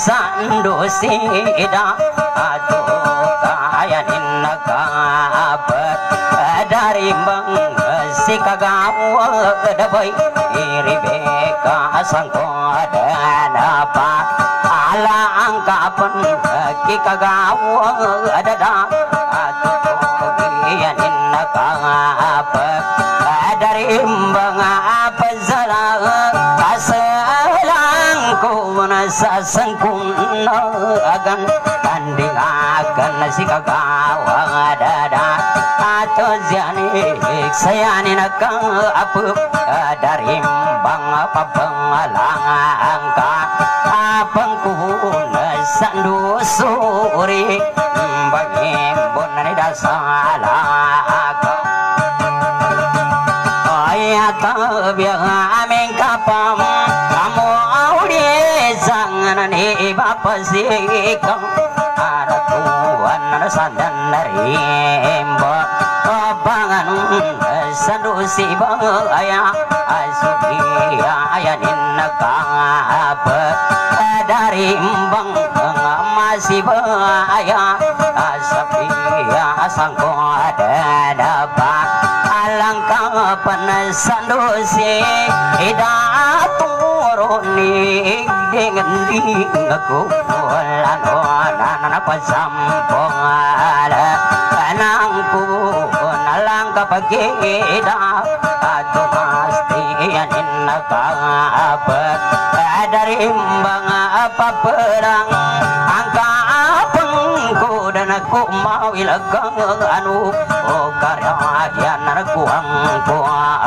sandusida atuh kayanin kabar dari si kagawa dabai ribeka sangkodan apa ala angkapan ki kagawa dada atuh kayanin kabar dari apa zala sasengkung agan tanding akan si kagawa dada atau jani sayani naka apa dari bang apa pengalang angka apangkun sandu suri bagi bonani dasala ayat biang ameng kapam kamu ni bapa sikang ada tuan sandan dari mbak bangan sadusi baya asuki ayanin apa dari mbang masih baya asapi asangko ada dapat alangkah penasandusi hidat turuni dengan aku lan onan pasampong ala anangku nalang kapagida atu pasti anin apa dari mbang apa perang angka apengku dan aku mau ilagang anu karya aku angku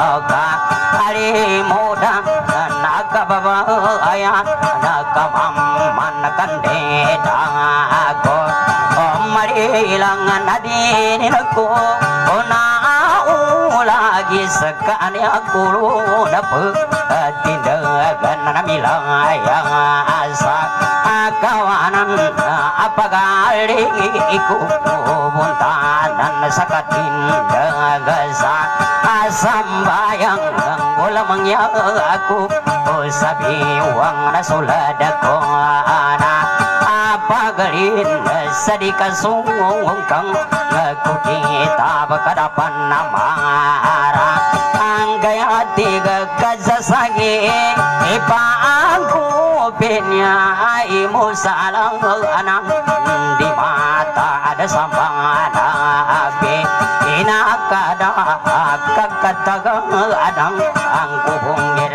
hari muda naga baba ayah naga mamman kandeda aku marilangan adin aku ona lagi sekali aku dapat tindakan bilang yang asa kawanan apa kali iku buntanan sakatin gasa sambayang bola mangya aku sabi wang nasuladaku ana apa galin sadika sungkang aku kita bakadapan namara anggaya tiga kazasagi ipa aku penya imu salang anang di mata ada sambana api inakada kakatagang adang angku bungir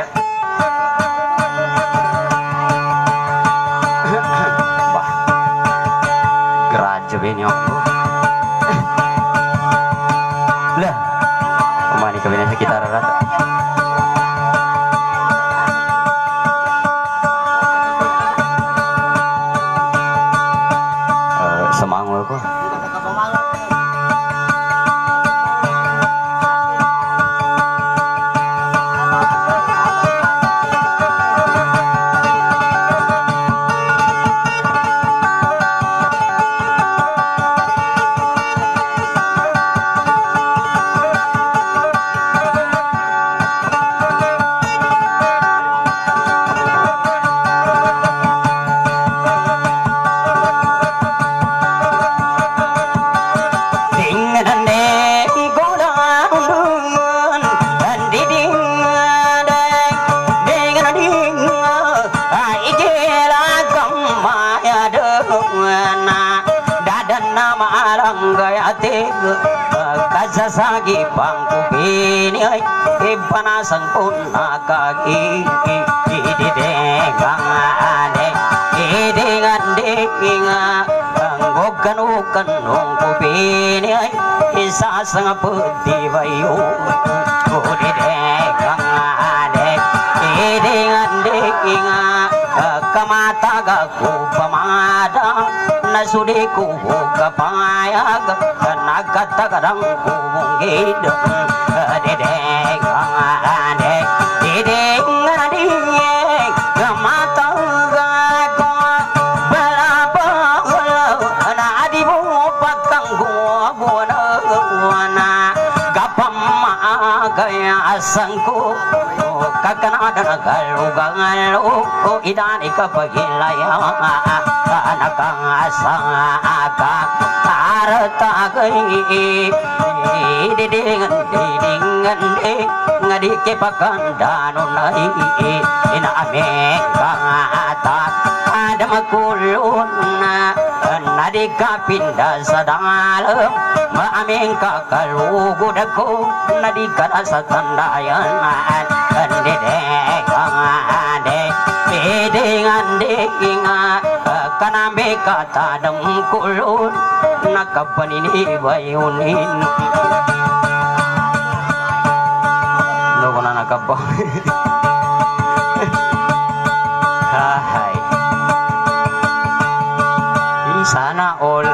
bah geraja benyok lah kemana kabinnya sekitar rata semangul kok sagi bangku bini panasan pun kaki di dengan ane dengan dekinga bukan nungku bini isa sang putih bayu di dengan ane dengan dekinga kamata gaku pamada nasudiku kapayag nagkata kadang kumungid dedeng ane dedeng ading kamata gaku balapa na adibu patang gua gapam kaya asangku kakana dan galugangalu idani kapagilaya anakang asaka arta gai didingan ngadi ke pakandano nai ina ame kata ada makulun nadi kapinda sadalem maameng kakalugudako nadi kadasa tandayan dengan denga kanambe kata dengkulun nakapanini bayunin nuko na nakapa hai sana all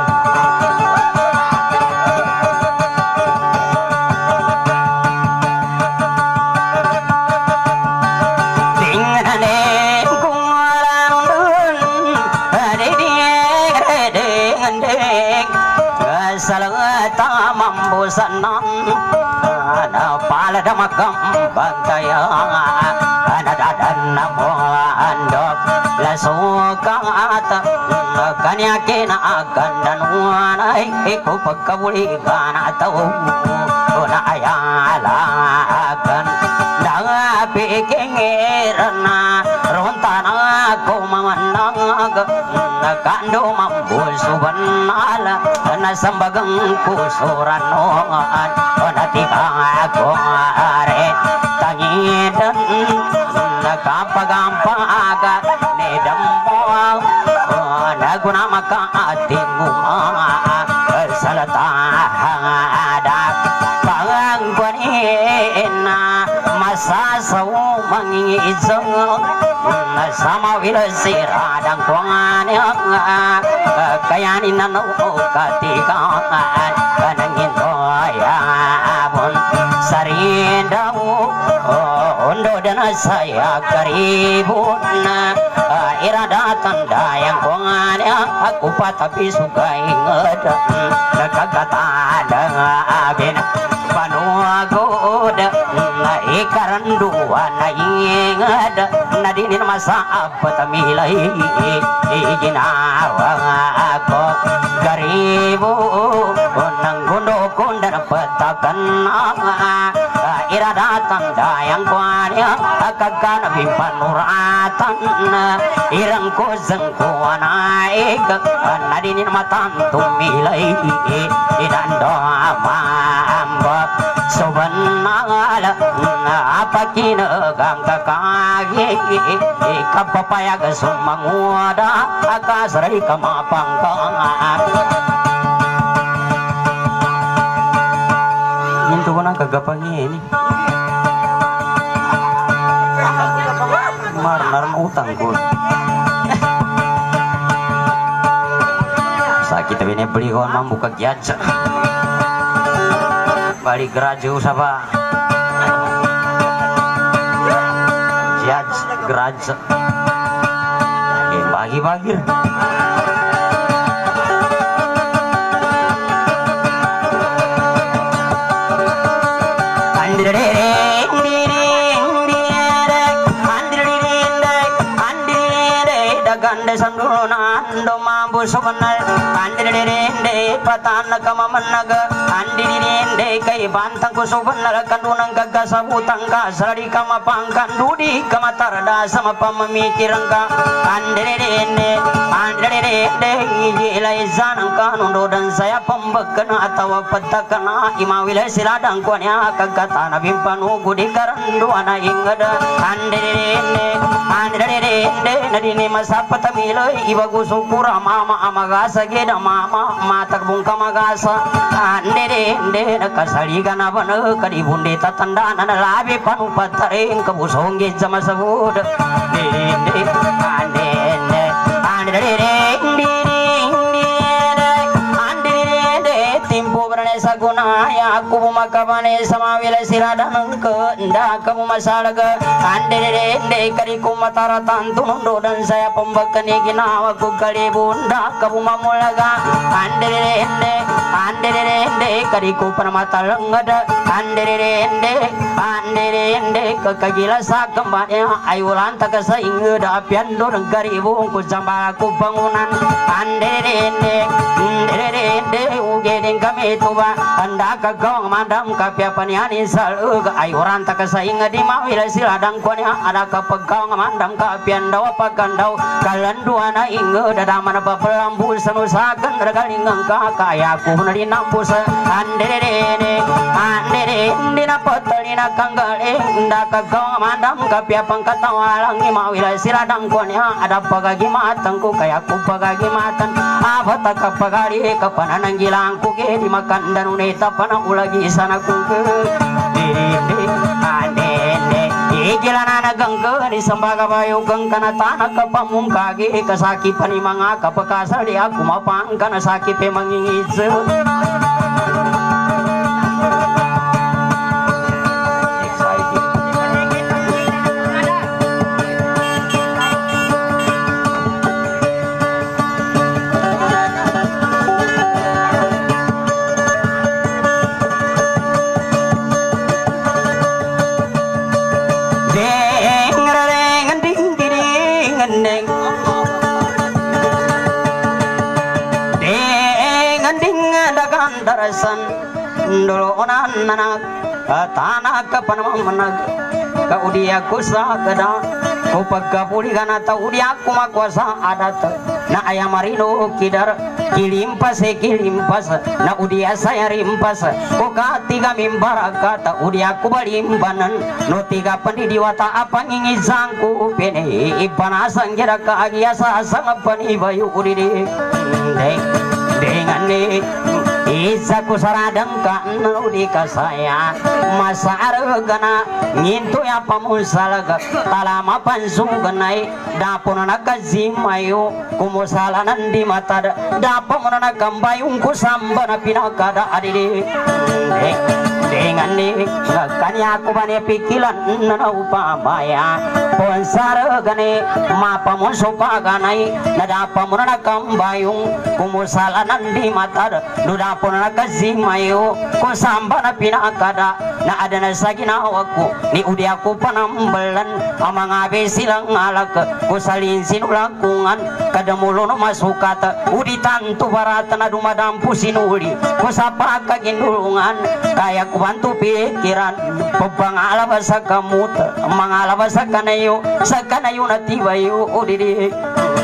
sanam ana pala damakam bantaya ana dadan namo andok lasuka ata kanya kena akan dan wanai iku pakabuli kana tau ona ayala akan danga pikengerna rontana ko mamandang kando mampu subhanala na sambagang kusuranoan onatikang ako are tangidan nakapagampangaga nedampo naguna makaating salatahada pangangguanina masasaw mangizang sama wilasira dan kuangan kayanin na katikaan kanangin toya abon sarindaw ondo dan saya karibun iradatan dayang kuangan aku patapi sukai ngedang nakakata abin panuagod ikaran dua na ingad nadinin masa apa tamilai ginawa ako garibu nang gundo kundan petakan iradatan dayang kuanya akagan bimpanuratan irang ko zengkuanaik nadinin matan tumilai idando mambak sobanala apa kinagang kakagi kapapayag sumanguada akasaray kamapangkangan minto ko na kagapangin marnar utang ko sakit tapi ini beli kawan membuka jasa balik geraju sapa judge geraju bagi-bagi gande sandunan do mambu sobanal andirinde patana kamamanaga andirinde kai bantang ku sobanal kandunang gaga sabutang ka sari kamapangkan dudi kamatarda sama pamamikirangka andirinde ilai zanang kanundo dan saya pembekana atau petakana imawila siladang kuanya kagatana bimpanu gudi karandu ana ingada andirinde nadini masa patamilo ibagu sukura mama amagasa geda mama matak bungka magasa andere nakasali gana bana kadi bunde tatanda nana labi panu pataring kabusongge jama sabud timpo berane saguna ya aku makabane samawila siradan ke nda kamu masalaga andere ende kari kumatara tantunundo dan saya pembakani ginawa ku kali bunda kamu mamulaga andere ende kari ku permata lenggada andere ende ke kagila sakambanya ayulan tak saing da piando gari bungku samba ku bangunan andere ende ugedeng kami tuba anda kagong madam kapiapaniani salug ayuran tak saing di mawila siladang kuanya ada kapegong mandam kapiandau pagandau kalanduana inge dadaman babelambu sanusakan regalingang kakaya ku nari nampus andere dina potelina kanggale nda kagong madam kapiapang katawalang mawila siladang kuanya ada pagagi matang ku kaya ku pagagi matang abata kapagari kapananang gilang ku ke dimakan dan uneta panang ulagi sana ku ke Ikilanana gangga di sembaga bayu gangkana tanah kapamung kage kasaki panimanga kapakasal di aku mapang kana sakit pemangingis darasan dulu onan anak tanah kapan menag kau dia kusa kada kau pagapuli kana tau dia aku makuasa adat na ayam marino kidar kilimpas na udia saya rimpas kau katiga mimbara kata udia aku balimbanan no tiga pendidiwata apa ngingizangku pene ipanasan kira kaagiasa sang pani bayu udide dengan Isa ku saradang ka nudi ka saya masa argana ngintu ya pamusalaga talama pansuganai dapon nakazimayo kumusalanan di mata dapon nakambayung ku sambana pinakada adide dengan kanya aku bane pikilan na upamaya ponsar gane mapa monso paganai nadapa monana kambayung kumusalanan di mata duda ponana kazimayo ko sambana pinakada na adana sagina aku ni udi aku panambelan amang abe silang alak ko salin sinulakungan kadamulono masukata udi tantu barata na dumadampu sinuli ko sapa kagindulungan kaya ku bantu pikiran pebang basa kamut mangala basa kanayo sakanayo natibayo udidi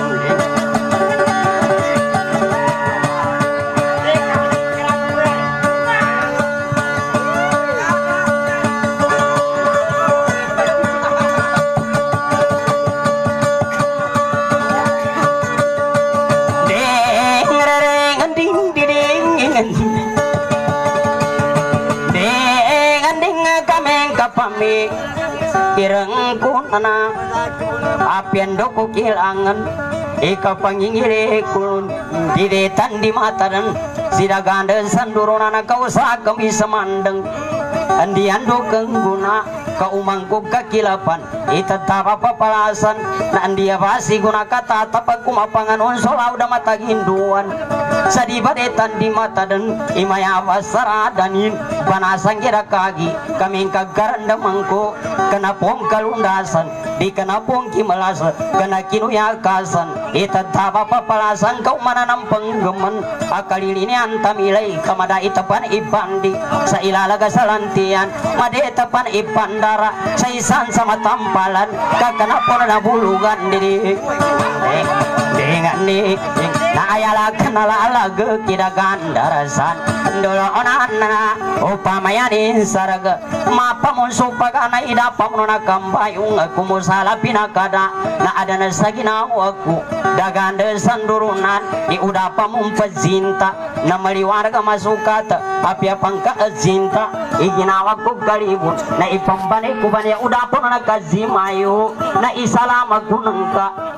pami irengku nana apian doku kilangan ika pangingire kun didetan di mataran sida ganda sandurona kau sakam isamandeng andian do kengguna ka umangku kakilapan itatapa papalasan na andia basi guna kata tapak kumapangan unsol udah mata ginduan sadi badetan di mata dan imaya basara danin panasan kira kagi kami kagaranda mangko kena pom kalundasan di kena pom kimalas kena kinu yakasan itatapa papalasan kau mananam penggemen akali ini antamilai kamada itapan ipandi sa ilalaga salantian madetapan ipandara saisan sama tampalan kakana pon na bulugan diri dengan ni na ayala kenala alaga kida gandarasan dolo onana upamayanin saraga mapa mon supagana ida pamnona kambayung aku musala pinakada na adana sagina aku dagande sandurunan di udah pamum pezinta na maliwarga masukata apia pangka zinta iginawa ku galibun na ipambane kubane udah pon na kazimayo na isalama kunengka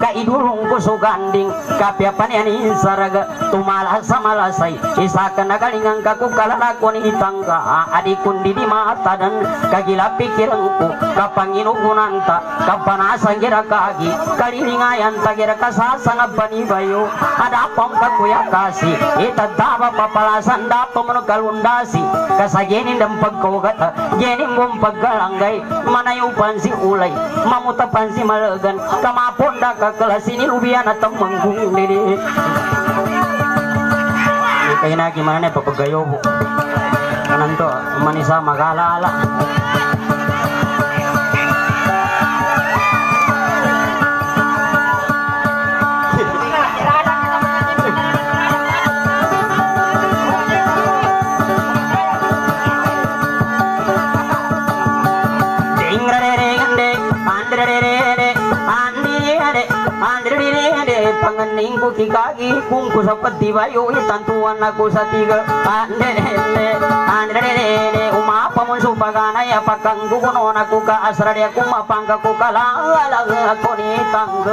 ka idulung kusuganding kapiapan yani saraga tumala samalasay isa ka nagalingan ka kukalalakon itangga adikundi di mata dan kagila pikiranku kapanginugunanta kapanasang gira kagi kalilingayan tagira kasasang abani bayo ada pangkakuya kasi itadaba papalasan dapo manukalundasi kasaginin dan pagkogata gening mong pagkalanggay manayupan si ulay mamutapan si malagan kamaponda kakalasini lubian at manggung diri kaya na gimana na papagayo po kanan to manisa mag-alaala pangening ku kikagi kungku seperti bayu tantuan aku satiga ande uma pamun supagana ya pakang gugunon aku ka asra dia kuma pangka ku kalang aku ni tangga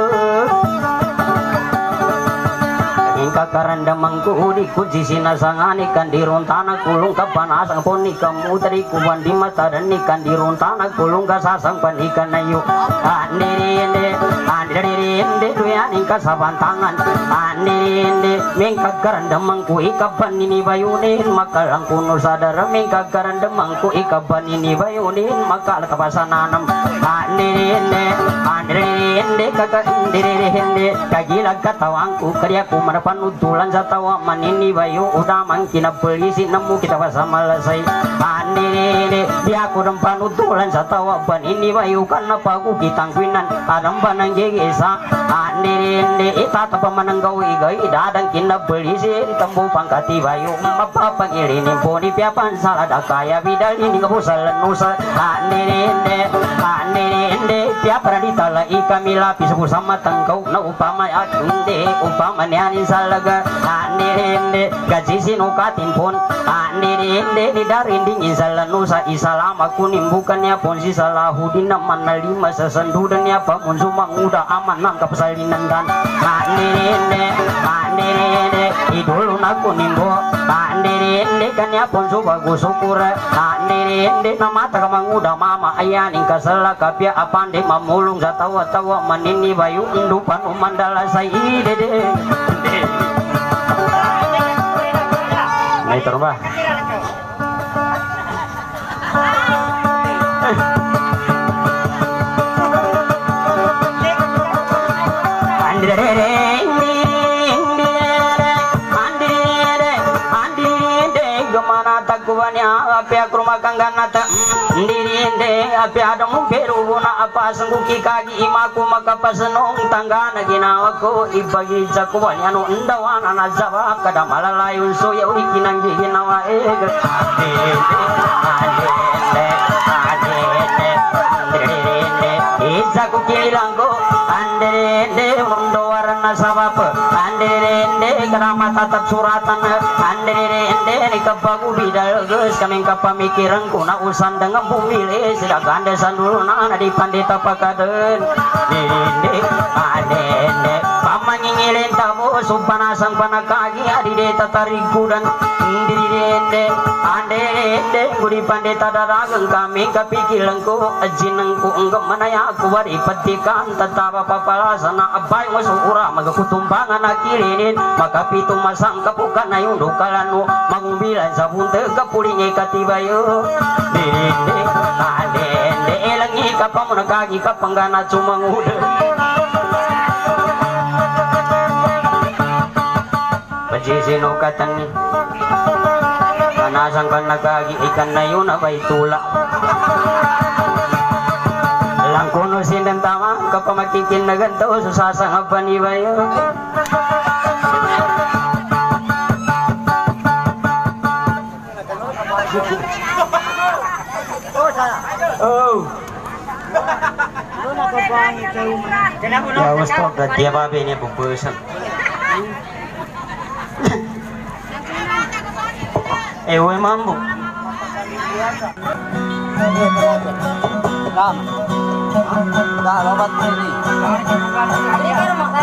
ingka karanda mangku di kunci sinasangani kan dirontana kulung kapanasang poni kamu dari kuban di mata dan ikan dirontana kulung kasasang pan ikan ayu ande duyan ingka sabantangan ande mingka karanda mangku ikapan ini bayunin makalang kuno sadar mingka karanda mangku ikapan ini bayunin makal kapasananam ande kakak ande kagilag katawangku karyaku panutulan sa tawa manini bayo udah mangkina polisi nemu kita pasama lasay ande di aku dan panutulan sa tawa panini bayo karena pagu kitangkwinan adam panang gegesa ande itata pamananggaw igay dadang kina polisi tambu pangkati bayo mapapangilinin po ni piapan salada kaya bidal ini kapusalan nusa ande piapara ditala ikami lapis bersama tangkau na upama ande upama nianin salaga ande gaji sinukatin pun ande di darinding insalanusa isalama kunim bukannya pun si Salahuddin mana lima sesendu dan ya pamun sumang udah aman nangkap salinan dan ande idulun aku nimbo ande kan ya pun subagus syukur ande nama takamang udah mama ayaning kasala kapia apande mamulung sa tawa-tawa manini bayu endupan umandala say dede naik terubah apia kruma kangganata ndirinde apia adamu beruna apa sengguki kagi imaku maka pasenong tanggana ginawaku ibagi jakuan anu endawana nazaba kadamala layun so ya wikinang ginawa ege izaku kilanggo andere mundo warna sabab andere kerama tatap suratan andere kapagu bidal geus kami kapamikiran kuna usan dengan bumi le sida gandesan dulu na di pandita pakaden ande pamangingilin tamu supanasang panakagi adi deta tarigudan ande gudi pandita darageng kami kapikilangku ajinengku enggak manaya aku bari petikan tetap papalasana abai masukura magakutumbangan akilinin maka pitu masang kapukan ayun dukalanu mangumbilan sabun kapulingi katibayo ande elangi kapamunakagi kapanggana cumangude pajisino katani panasang kanagagi ikan na yun abay tula langkuno sindan tama kapamakikin na ganto susasang abanibayo oh ya was stop that dia babe ini bubusan we mambo Dah, lobat ni.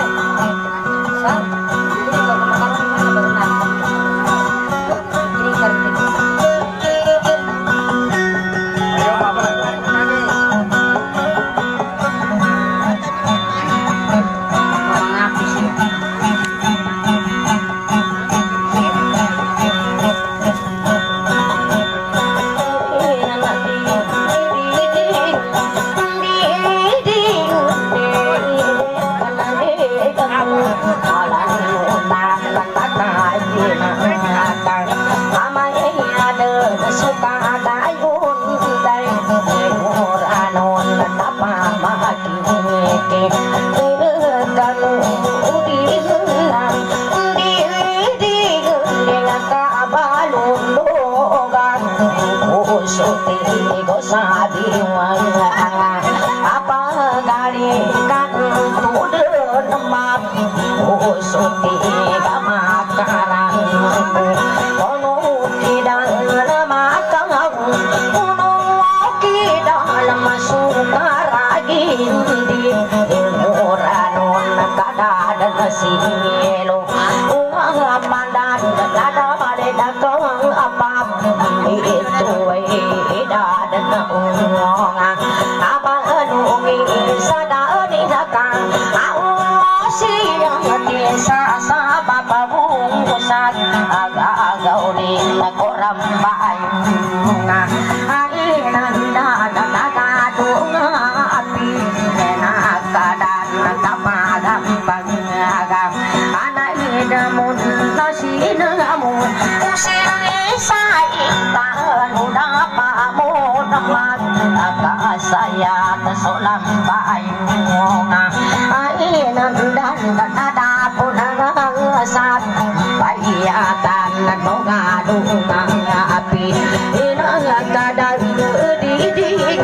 Silo uang pandan dada pada dakong apap itu dada uang apa nungi sada di dakang au siang desa sabab bungkusan agak uling koram bayunga ainan dada dada dunga api enak kadan kapadam agam anak hidamun nasinamu usir saita udah pamu dapat agak saya tersolam bayunga ainan dan dada punang sat bayatan dunga dunga api inang kadang didik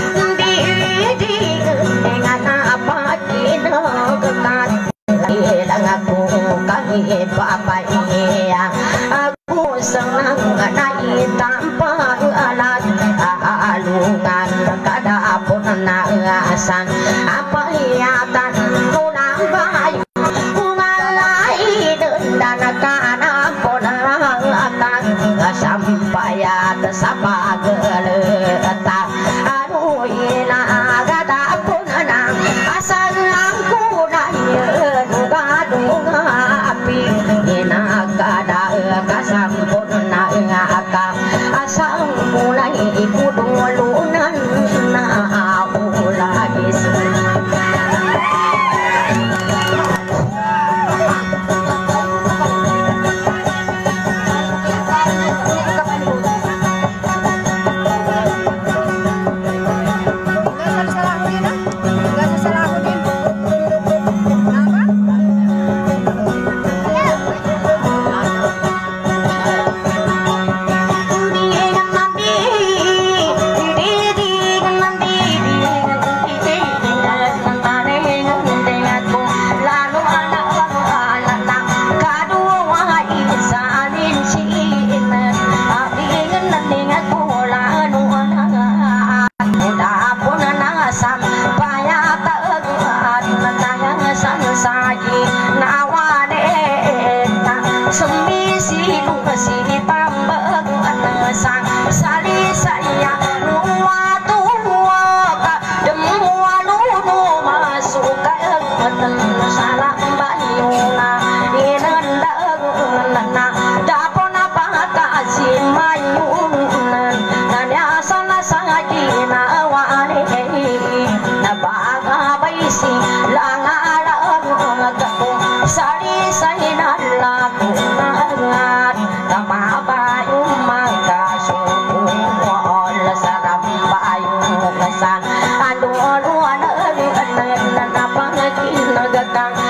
dengan apa kita kekat ilang aku kami bapak iya aku senang naik tanpa alat alungan kada pun naasan apa hiatan tunang bayu umalai dan kana pun akan sampai sapa geletak anu ina kada pun nang asal aku dunga api ina kada kasampurna akam asal mulai kudulunan na ulagis Aduh, aduh, aduh, aduh, aduh, aduh, aduh, aduh, aduh,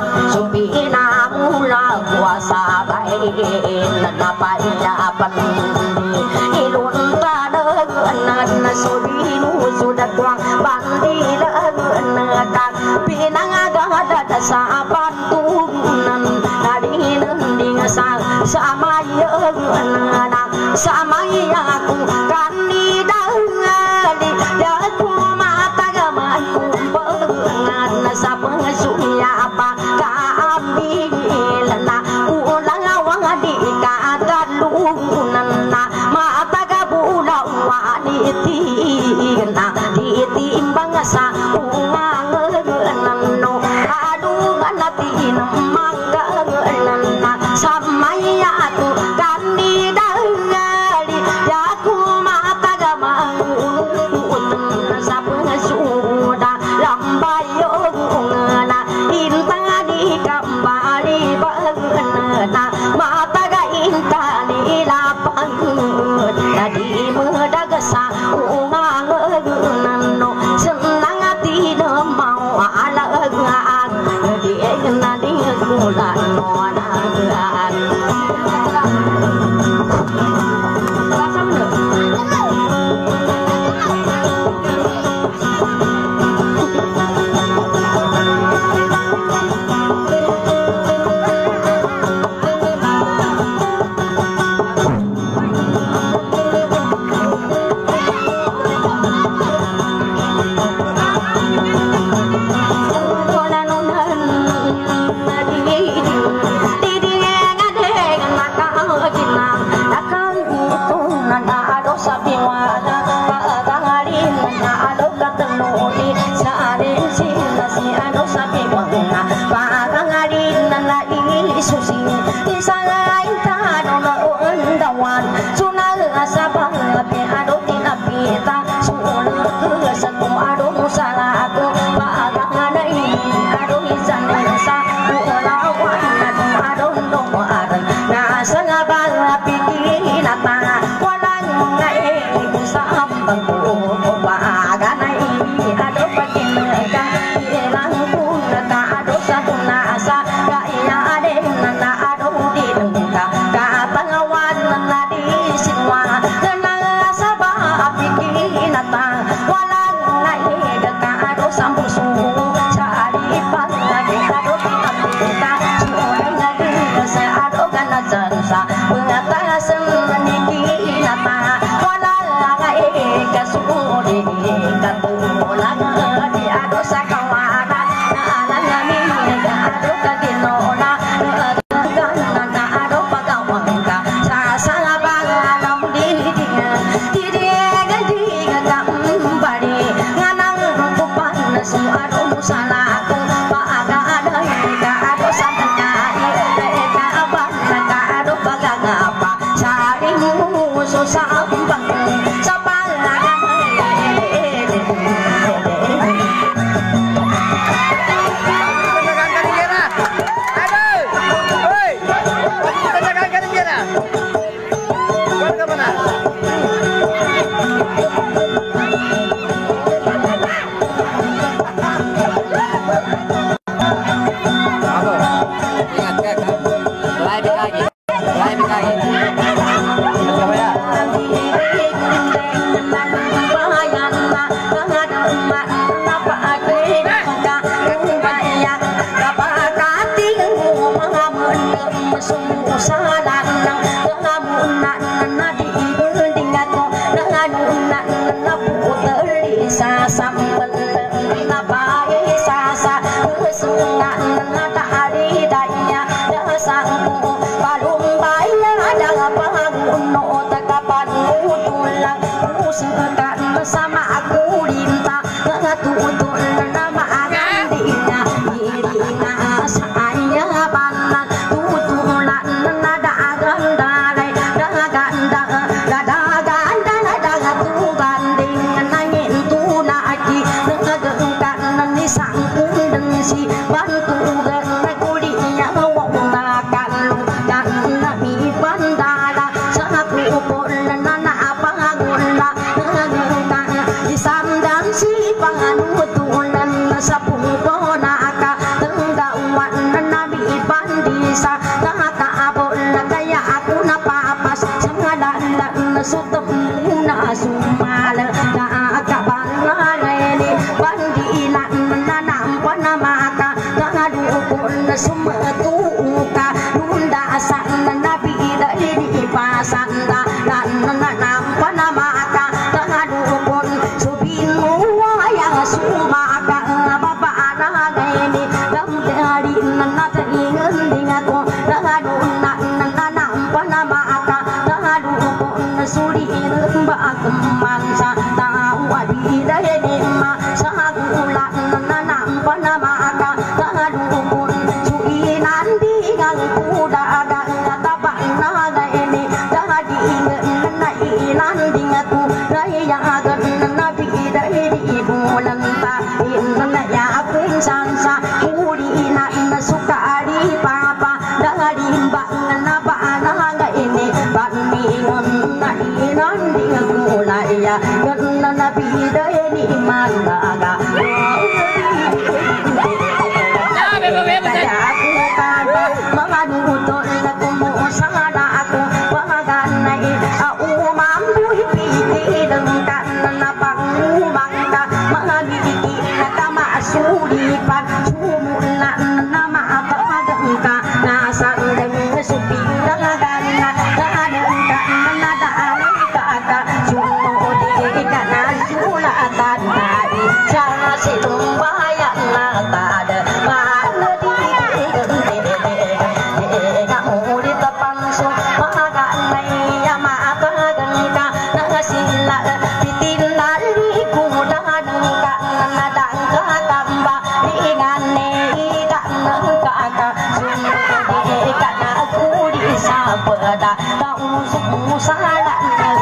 supina mula kuasa baik napayapan ilun tadegan subinu sudah tuang bandilan kan pinangagada sa pantunan nadinin ding sama sama aku kanidali daku mata gamanku pengan sa pengsuya apa kaambilan na ulang awang di kadalunan na mata gabulau waniti na ditimbang sa ungang no adungan natin mangga na samaya tu kanidali daku mata gamangu sa pengsuda lambayo na intang di kambali bagna mata ga intani lapang tadi medagasa ungang no senang hati mau alagang di nadi kulan monagan bisa tatabol kaya ako napapas sa ngalanlan na sutam na sumala nakakabangayan bandilan na nampan na mata kakadukol na sumatuka lundasan na nabila inipasan na nampan na mata kakadukol subin mo wayang sumaka babaanagayan dari nataingan dengan ko nangaduna nanampa na maka nangaduna na surin bagaman sa tawa di dahil ma sa gulan nanampa na maka nangaduna suinan di ngang kuda tapan na gaini dahil na ilan dengan ko rayagan na bida di bulan ta na yapin sansa sukari papa dari bang na paana ini bandingan na inan dengan kulaya karena nabi dari mandaga aku kata mengadutol aku musada aku panganai aku mampu hipiti dengan na pangubangta mengabiki kata masulipan sumulan nama ka nasa dengan suping dengan kata sumo di kana sulatan nai sa silumbayan natada mana di kamu di depan sum maganai ya magaganda nagasila pitinal di kuda ka nadang katamba ingane kata karena aku disabda kau salah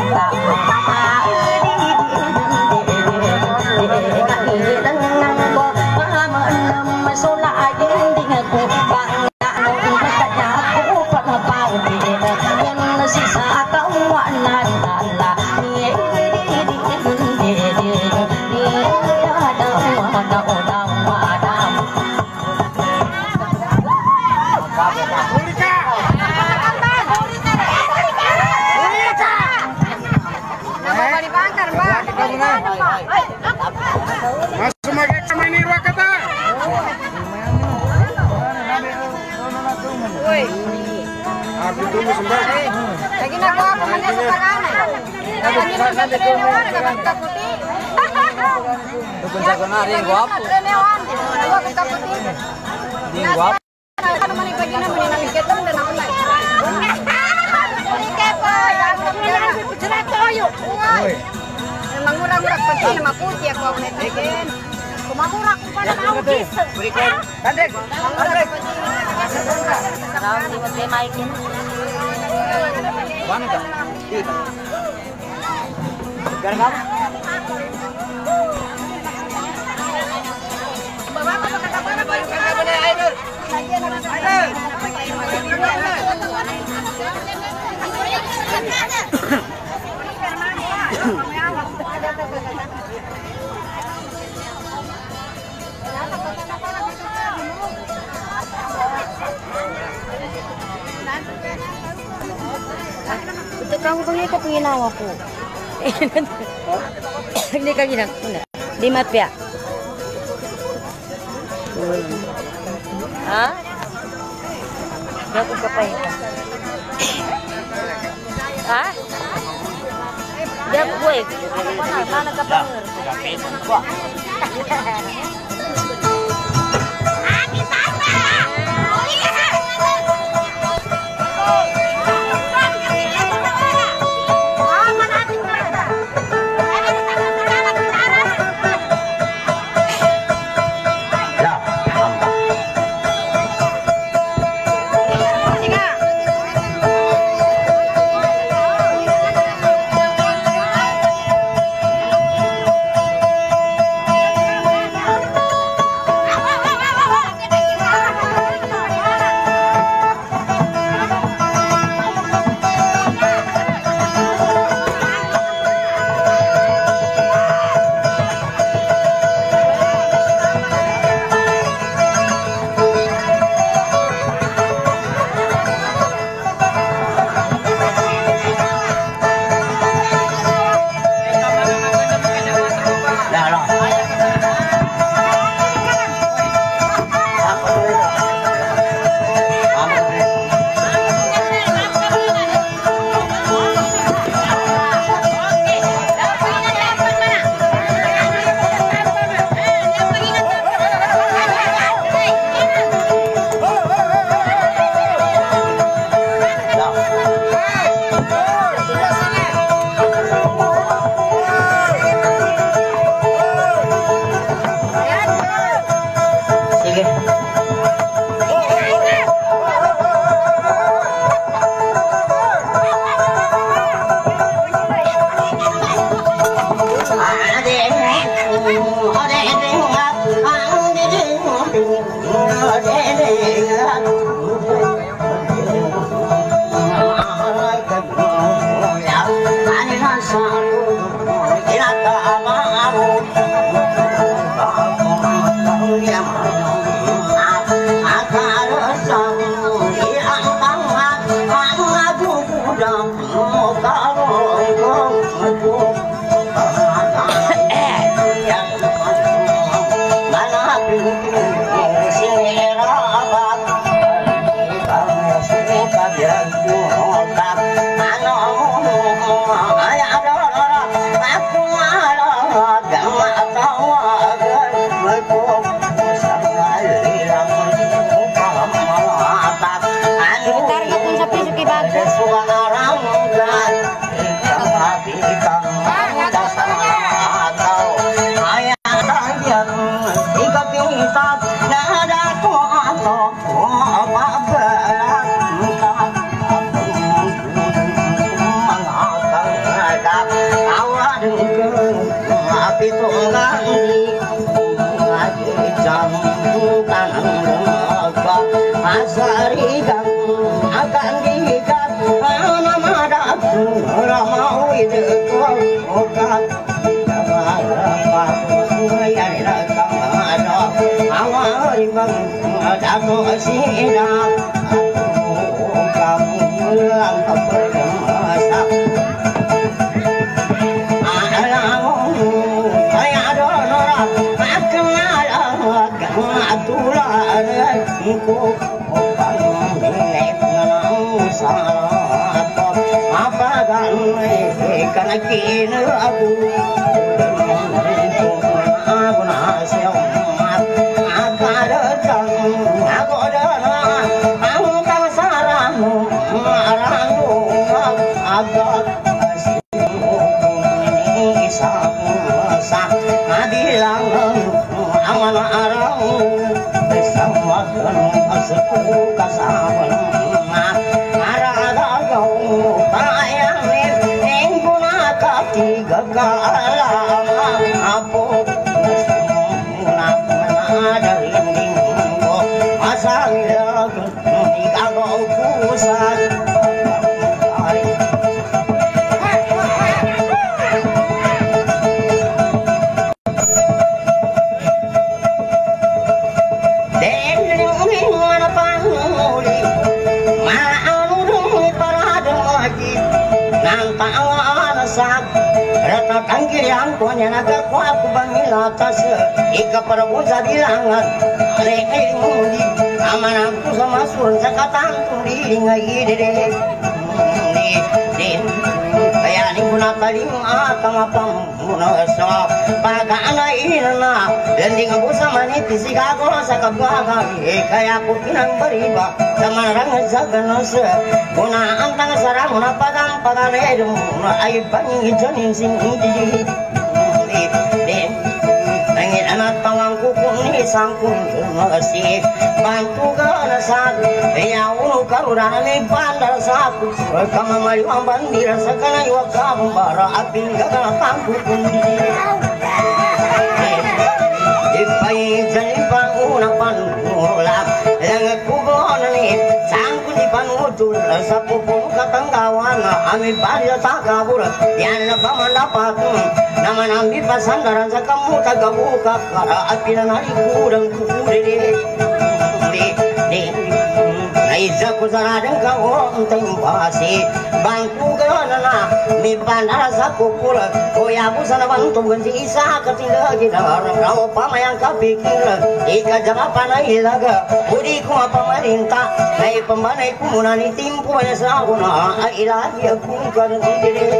Masuk makin kami ini ruang kata. Woi. Aku tunggu sebentar. Lagi nak apa mana sekarang? Lagi nak satu lewat dengan takuti. Bukan jagoan hari guap. Lewat, gua kita takuti. Di guap. Kan mana pagi nak mana nak kita dan nak main. Kepo, aku nak bicara toyo. Woi. Mangurang-urang pasti nama putih aku nak bikin. Mangurang pada mau kisah. Berikan. Kandek. Kandek. Kalau di mati maikin Mana kah? Tiga. Sekarang kamu? Bawa apa kata mana bayu kata mana air. Betul kamu pengen kepingin aku. Ini kaki nak mana? Di mata. Hah? Dah aku kapai. Hah? Dah gue. Mana kapai? Wah. Hãy subscribe cho kênh Ghiền Mì Gõ để không bỏ lỡ barigang akan diikat nama datu ramau itu okat dapat bayar rekam ada awal bang datu sidak kamu pulang ke permasa Ku pangilip ng sarap mapaganay ka na kinabu ako na siyang akaratang ako na ang kasaran mo marango agad siyang isang sa madilang ang mga araw Aku kasawan maragagaw payamin enguna katiga kalam apo nasumuna manadaring ko masalag igagaw kusat Tangkirian konya naga ko aku bangila tas ika parabuza bilangan rei mundi aman aku sama surun sakatan turi ngai dede kaya ni guna talim atang apang munasa pagana inna lending aku sama ni tisika ko sakabaga kaya aku pinang beriba sama rang jaganos guna antang sarang na padang padane ay bangi janin sing Nangin anak tawangku kuni sangkun masih bantu ganasan ya ulu karurani bandar saku kama maliwang bandir sakana iwa kabara apin gagana tangku kundi ipai jani panguna panula yang kubonani sangkun di panutul sapu pun katanggawan ami barya takabur yan pamalapat nama nambi pasandaran sa kamu tagabuka kara apina nari kurang kukuri Naisa ko saradang kaong tempasi bangku ganana mi bandara sa kukula kuya po sa nabantugan si isa katinda ginarang raw pamayang kapikil ika jama panailaga udi ko mapamarinta na ipambanay ko muna ni timpo na sa ako na ay ilahi akong kanandire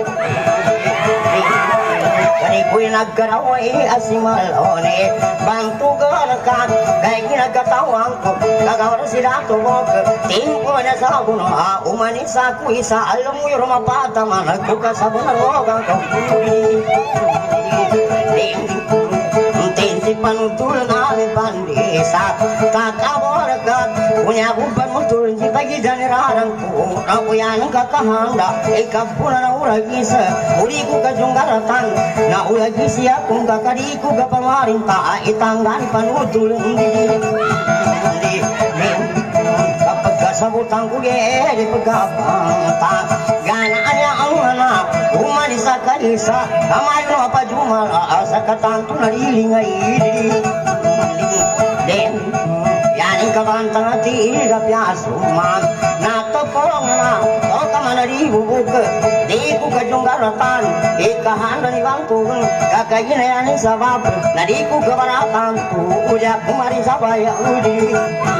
kani ko'y nagkaraway asimalone bantugan ka kay ginagkatawang ko kagawar sila tubok timpo na sa ako na umanis ako isa alam mo yung rumapata managbuka sa bunarogang kapuri si panutul na bandisa kakawarkat punya buban mutul si pagi janirarang ku rapuyan kakahanda ikapuna na uragisa uri ku kajunggaratan na uragisi akong kakari ku kapamarinta itanggan panutul kapag kasabutang ku di pagkapanta ganaan ang anak umalis sa kalisa kamay mo pa jumala sa katanto nalilingay den yaning kabantang ati igapyasuman natopong na o kamanaribubuk di ko kajunggaratan ikahanda ni bangtong kakaginayanin sa bab na di ko kabaratan tuuja kumari sa bayahudi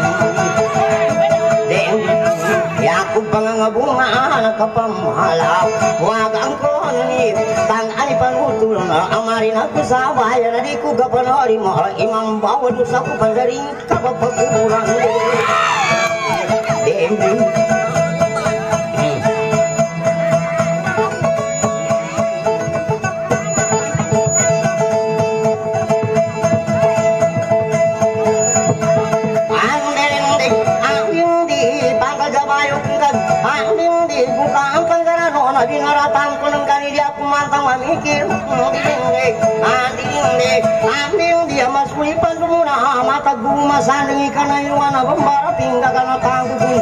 den yaku pangangabunga anak kapamahala wag ang koni tang ani panutul na amarin aku sa bayan na di ko kapanori mo imam bawal sa ko pandaring kapapakuran den mabingaratang kunang kani dia kumantang mamikir anding dia masui pandumuna mata guma sandingi kana iwana bambara tingga kana tanggugun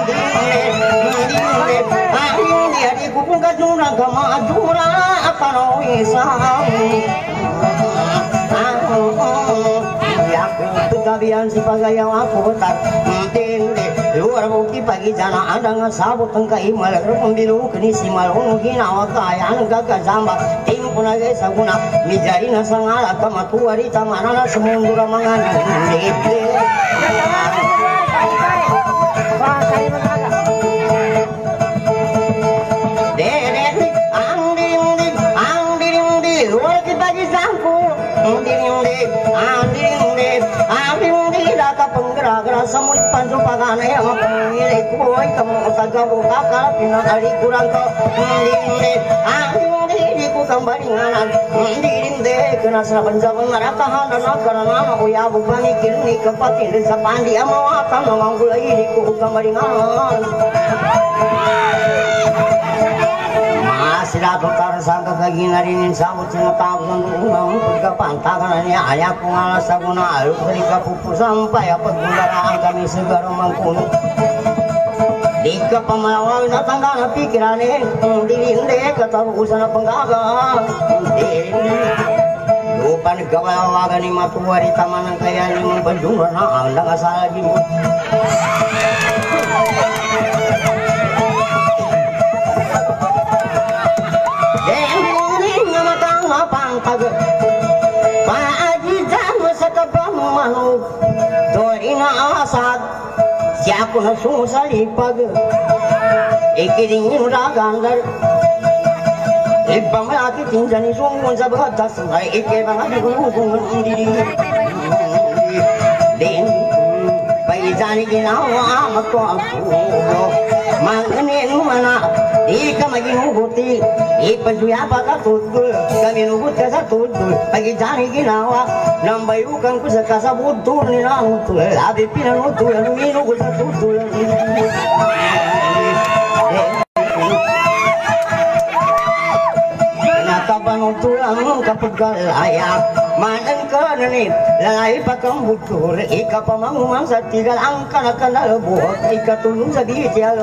anding dia di kukung kajuna gama ajura apa no isam kabian si pagayang aku tak tinde luar buki pagi jana ada ngasabut tengkai malah pembilu kini si malu hinawa kaya gaga zamba tim puna gesa guna mijari nasangala kama tuari tamanana semundura mangan luar ki pagi sangku penggerak-gerak semut panju pagana yang memilih kuai kamu saja buka kalpina dari kurang kau di ku kembali nganan de kena serapan zaman mereka handa nakara nama uya bubani kirni kepatin desa pandi amawatan menganggul di ku kembali nganan masih dapat tersangka kaginarinin sabut sinatang undang kepantangannya ayah pengalas sabuna alu ketika pupus sampai apa gundaraan kami segera mangkunu di kepemalawan datang karena pikirannya dirinde ketarusan penggagal lupa negara ni matuari taman kaya ni membajung na anda nggak salah gitu siapa nasu salipag ikiringin ragandar ibang ati tinjani sungun sa batas ay ikebang ati kulukungan diri din paijani ginawa mato ako manganin mana di ka maginuguti ipajuya pa ka tudul kami nugut ka sa tudul pagijani ginawa nambayukan ko sa kasabudul ni nanutul abi pinanutul minugut sa tudul natabanutulang kapaggalaya manan ka na ni lalay pa kang butur ika pa mangumang sa tigal ang kanakanalabuhat ikatulong sa ditya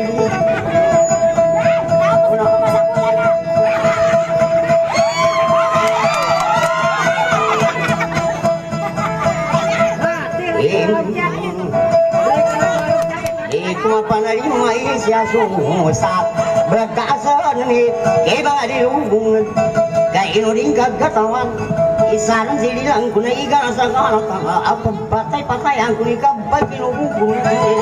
kumapanarima isya sumusap berkasan ni kebang dilubung kaino ring kagatawan isaran sililang kuna iga sa kana apa patay ang kunika baginubung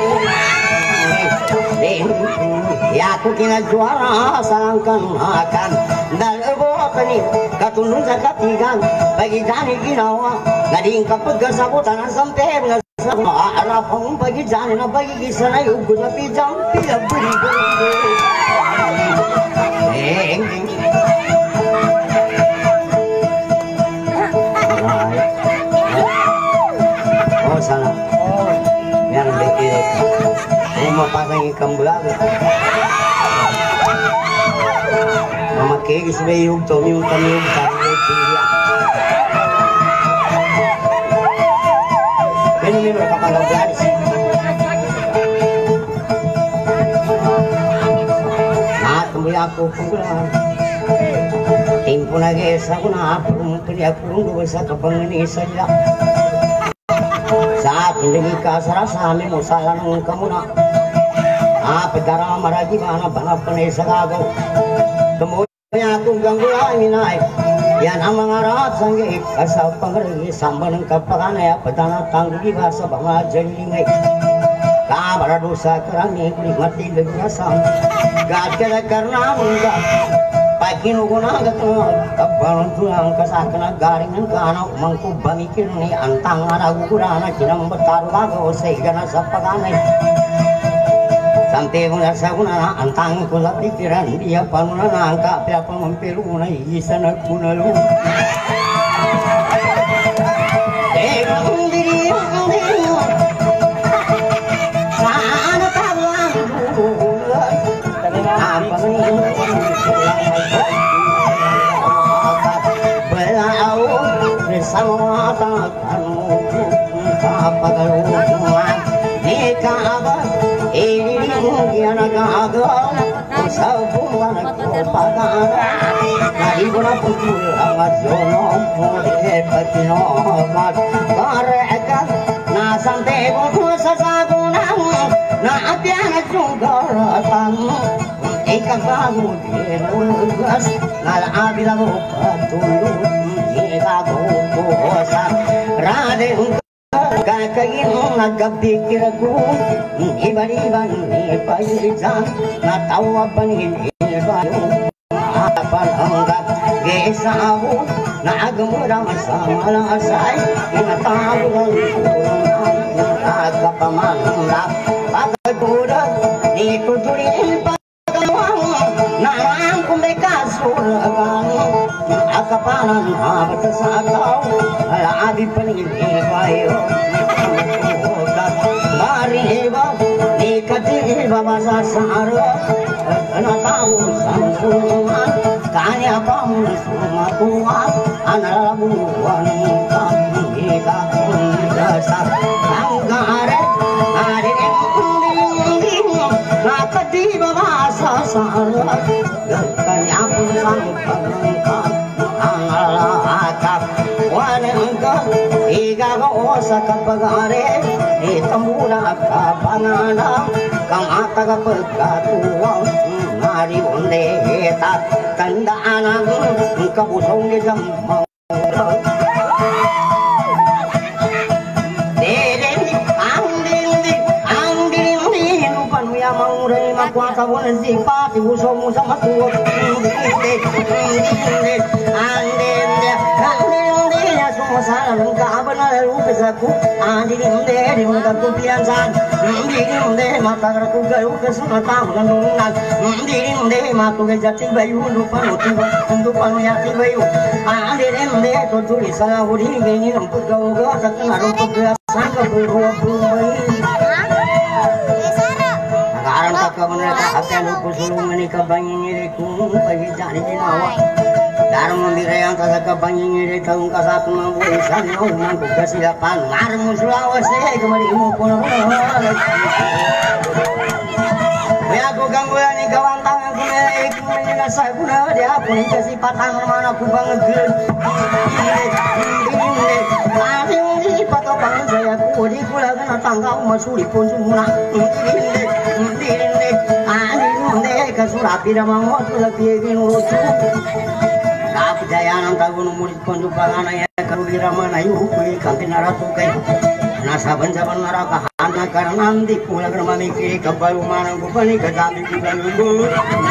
ya aku kina juara sangkan akan dalbo kani katulun sa katigan bagi jani ginawa gading kapag sabutan sampai arah pang bagi jani na bagi kisana yung gusto pijam beri oh salah yang dikit rumah pasang ikan belang mama kegi sudah yung tomyong tomyong ini mereka pandang belas nah kembali aku pulang timpu lagi saguna mungkin aku dua satu pengini saja saat ini kasar sami musalan kamu nak apa darah maragi mana bana penesa gago kemudian aku ganggu lagi naik yan ang mga rahat sanggay kasaw pangragi samba ng kapakana patana tanggi basa mga jalingay kabarado sa karami kulit matilag na sam gagkala karna mga pagkinuguna kabalon tulang kasakana garing ng kanaw mangkubamikir ni antang aragugurana kinang bataro bago sa igana sa pakanay sampai mula saguna antang ko sa pikiran dia panuna nangka pia pamampilu na isa na kunalu sana tabang apa ni kian agak sabungan kopagan dari guna pukul amat jono mode patino mat karekan na sante buku sasagunang na apian junggaratan ikan bagu dinugas nal abilago patulun ikago kosa raden kakain nagapikir aku iban-iban ni payizan natawa pa ni bayo apan hanggang gesawo naagmurang sa malasay inatawag nagkapamanlap pagkudag dito durin pagkawang narang kumikasuragan akapanan habat sa ataw alabi pa ni bayo mariba ni katiba masasara na tahu sangkungan kanya pamun sumatua analabuan kami dasa anggare are na katiba masasara kanya pun sangkungan analaka wanengka igago osaka pagare itambula kapangana kamata kapagatuwa nari onde eta tandaan ang kabusong ni jamang Maurai makwata wala zipa ti uso mo sa matuwa ande ya sumasala ng kaaban na lupis ako ande di mga kumpiyansan ande matagar ko gayo kasi matawag ng nungan ande matugay jati bayo lupa no yati bayo ande tutuli sa huli ganyan ang pagkawaga sa kanarong pagkasan ka buhay Aram kakak mereka akan lupa sulungan ni kabangin ini kung pagijani dinawa. Daram membira yang tak kabangin ini tahun kasak mampu isan nauman kesilapan. Marmu Sulawesi kembali imu pun. Ya aku gangguan ni kawan tangan kunek menyengat saya guna dia pun kasih patang mana aku banget. Ini patah bangun saya ku di kula kena tangga masuk di pun semua. Kasurapi ramang waktu lagi nurutu. Tapi jayanan tahu nulis penjumpalan ayah karuli ramana yuk kuli kantin naratu kay. Nasa banjaban naraka hana karena nanti pula kerma mikir kabayu manang kupani kejami kita nunggu.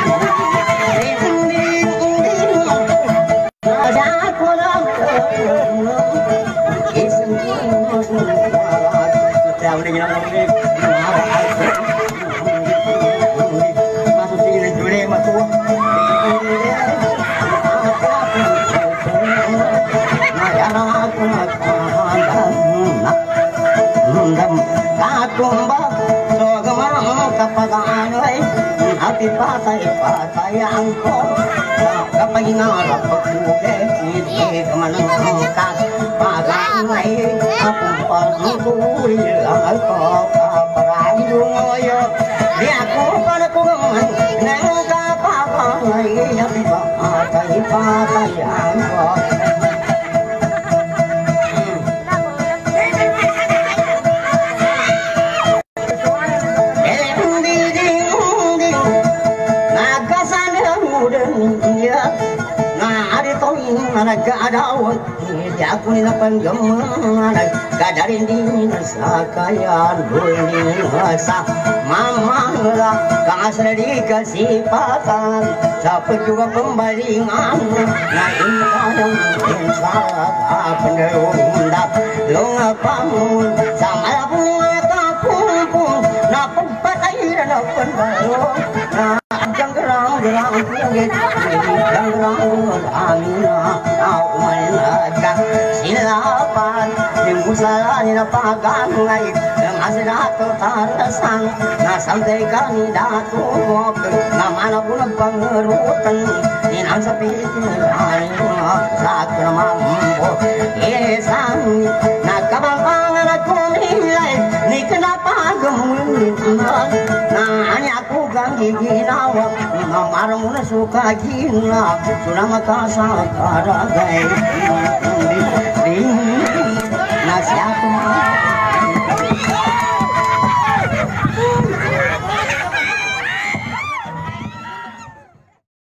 Hati patay angko kapag inarap pagbuke hindi kamanangkat pagangay akong pagmutuli ako kaparayo ngayo di ako panakugaman nang kapagangay hati patay angko nagkadawan di ako ninapanggam nagkadarin din sa kayan buling sa mamangla kasari kasipatan sa pagjuga pembalingan na inkanang sa kapandarunda lungapamun sa malabunga kapumpung na pagpatay na pagparo na gerang-gerang kuyangit gerang-gerang amina umanaka silapan Musala ni napagangay ng asinato tarasan na samtay kandidato mo na manabunag pangarutan inang sa Pilipinas sa kramambo isang nagkabangpangan at kumilay ni kanapagamulit na suka gila sudah makasa karagai